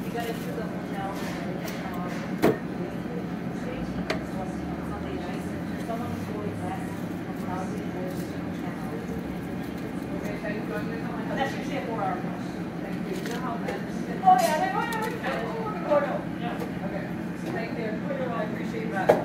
got into the hotel Sunday night. Someone was going last from Rousey and was channel. Okay, so you're going to come That's usually a 4-hour course. Thank you. You know how that Oh yeah, oh yeah, oh, yeah. Okay. So thank you. I appreciate that.